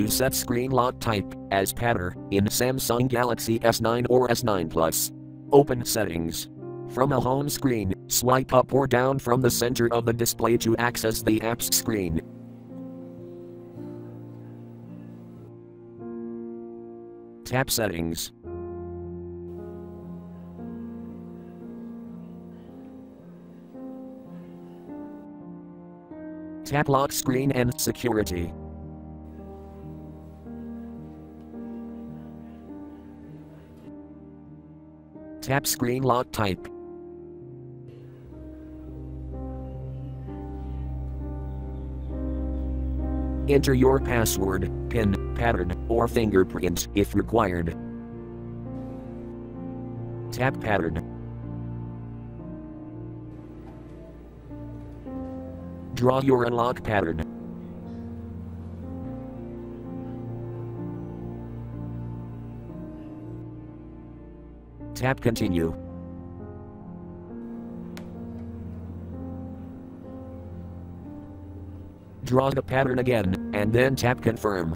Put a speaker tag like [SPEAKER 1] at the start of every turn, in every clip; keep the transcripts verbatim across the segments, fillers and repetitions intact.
[SPEAKER 1] to set screen lock type as pattern in Samsung Galaxy S nine or S nine Plus. Open Settings. From a home screen, swipe up or down from the center of the display to access the apps screen. Tap Settings. Tap Lock Screen and Security. Tap Screen Lock Type. Enter your password, PIN, pattern, or fingerprint if required. Tap Pattern. Draw your unlock pattern. Tap Continue. Draw the pattern again, and then tap Confirm.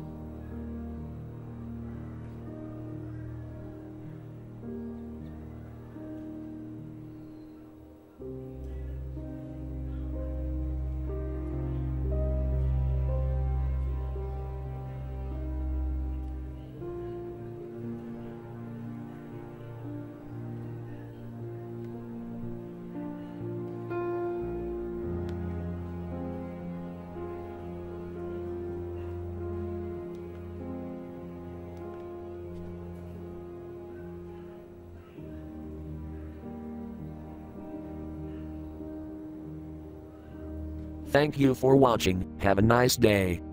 [SPEAKER 1] Thank you for watching. Have a nice day.